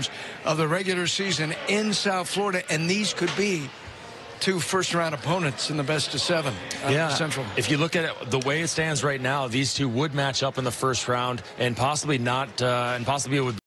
games of the regular season in South Florida, and these could be two first-round opponents in the best of 7 Central. If you look at it, the way it stands right now, these two would match up in the first round, and possibly not, and possibly it would